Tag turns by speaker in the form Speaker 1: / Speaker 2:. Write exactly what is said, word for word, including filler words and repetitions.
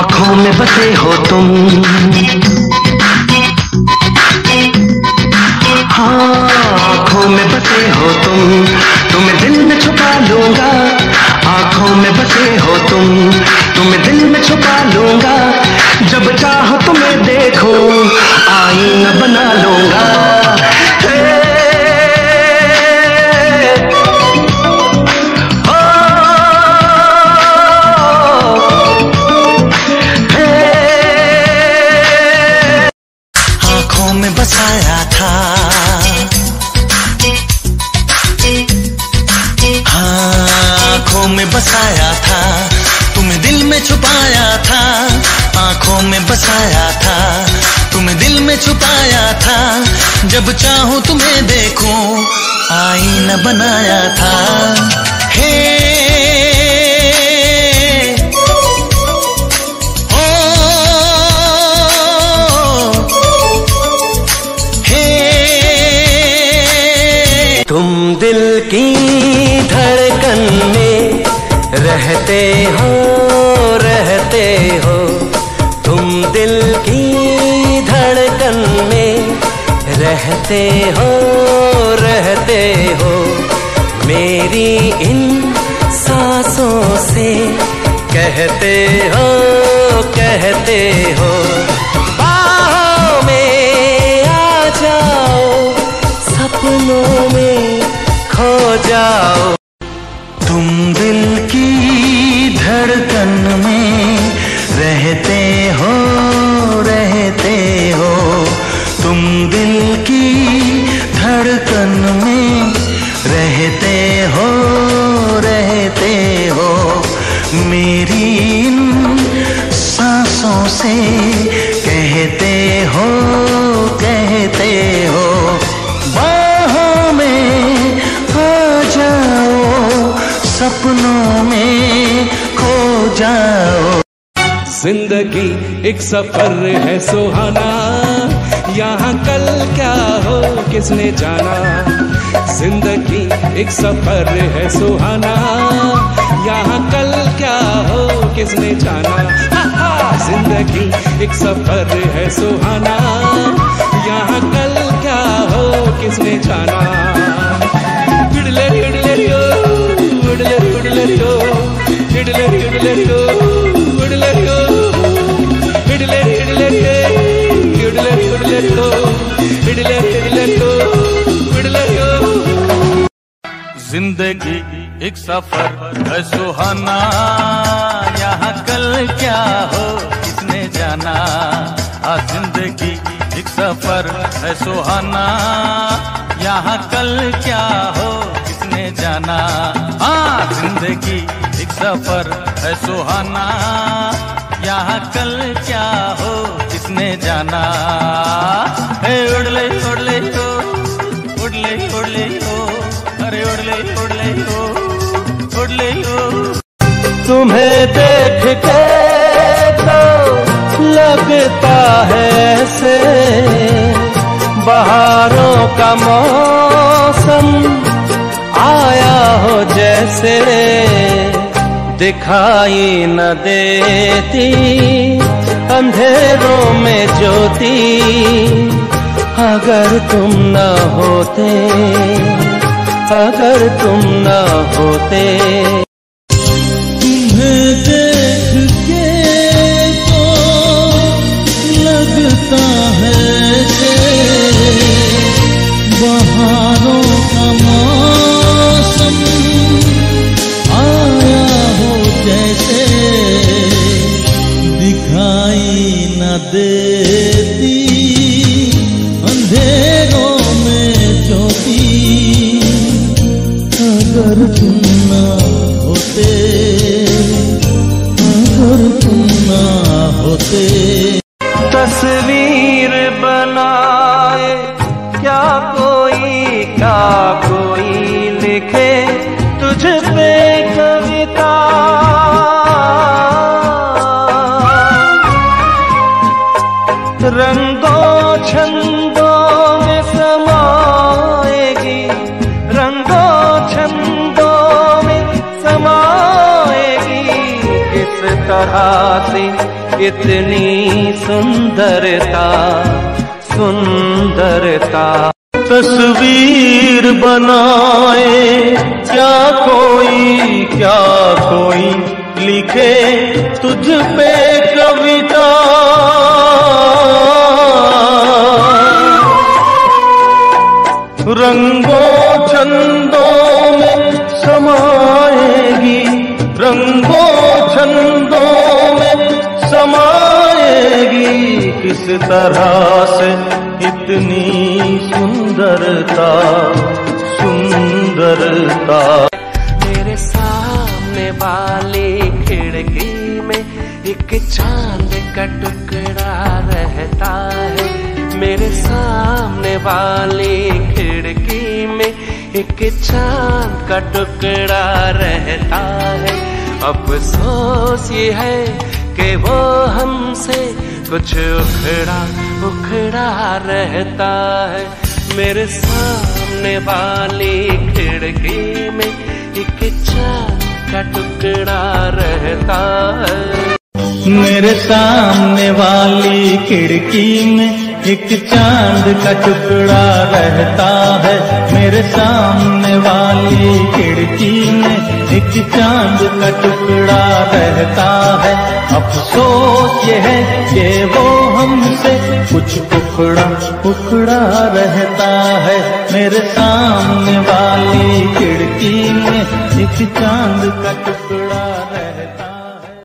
Speaker 1: आँखों में बसे हो तुम, हाँ आँखों में बसे हो तुम, तुम्हें दिल में छुपा लूंगा। आँखों में बसे हो तुम, तुम्हें दिल में छुपा लूंगा। जब चाहो तुम्हें देखो, आईना बना लूंगा। आँखों में बसाया था, हाँ आँखों में बसाया था, तुम्हें दिल में छुपाया था। आँखों में बसाया था, तुम्हें दिल में छुपाया था। जब चाहूं तुम्हें देखूं, आईना बनाया था। हे तुम दिल की धड़कन में रहते हो, रहते हो। तुम दिल की धड़कन में रहते हो, रहते हो। मेरी इन सांसों से कहते हो, कहते हो। बाहों में आ जाओ, सपनों में खो जाओ। तुम दिल की धड़कन में रहते हो, रहते हो। तुम दिल की धड़कन में रहते हो, रहते हो। मेरी इन सांसों से कहते हो, कहते हो। बाहों में आ जाओ, सपनों में खो जाओ।
Speaker 2: जिंदगी एक सफर है सुहाना, यहाँ कल क्या हो किसने जाना। जिंदगी एक सफर है सुहाना, यहाँ कल क्या हो किसने जाना। हा हा जिंदगी एक सफर है सुहाना, यहाँ कल क्या हो किसने जाना। हिडले हिडले रियो, हिडले हिडले रियो, हिडले हिडले रियो, हिडले रियो, हिडले हिडले रियो, हिडले हिडले रियो, हिडले हिडले रियो, हिडले रियो।
Speaker 3: जिंदगी एक सफर है सुहाना, यहाँ कल क्या हो किसने जाना। आ जिंदगी एक सफर है सुहाना, यहाँ कल क्या हो किसने जाना। हाँ जिंदगी एक सफर है सुहाना, यहाँ कल क्या हो किसने जाना। हे उड़ले उड़ले हो, उड़ले उड़ले हो, अरे उड़ले उड़ले हो, उड़ले हो।
Speaker 1: तुम्हें देख के तो लगता है ऐसे बहारों का मौसम आया हो जैसे। दिखाई न देती अंधेरों में ज्योति, अगर तुम न होते, अगर तुम न होते।
Speaker 4: तुम्हें देख के तो लगता है बहारों का मौसम आया हो जैसे। दिखाई न देती अंधेरों में ज्योति, अगर तुम न होते, अगर तुम न होते।
Speaker 1: तस्वीर बनाए क्या कोई, क्या कोई लिखे तुझ पे कविता। रंगों छंदों में समाएगी, रंगों छंदों में समाएगी। किस तरह
Speaker 2: से इतनी सुंदरता सुंदरता।
Speaker 4: तस्वीर बनाए क्या कोई क्या कोई लिखे तुझ पे कविता, रंगों छंदों में समाएगी, रंगों छंदों में समाएगी, किस तरह से इतनी सुंदरता सुंदरता।
Speaker 2: मेरे सामने वाली खिड़की में एक चांद का टुकड़ा रहता है, मेरे सामने वाली खिड़की में एक चांद का टुकड़ा रहता है। अफसोस ये है कि वो हमसे कुछ उखड़ा उखड़ा रहता है, मेरे सामने वाली खिड़की में एक चांद का टुकड़ा रहता है।
Speaker 4: मेरे सामने वाली खिड़की में एक चांद का टुकड़ा रहता है, मेरे सामने वाली खिड़की में एक चांद का टुकड़ा रहता है। अफसोस ये है कि वो हमसे कुछ उखड़ा उखड़ा रहता है, मेरे सामने वाली खिड़की में एक चांद का टुकड़ा रहता है।